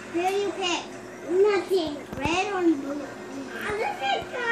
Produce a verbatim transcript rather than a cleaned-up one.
Who do you pick? Nothing. Red or blue? I'm gonna pick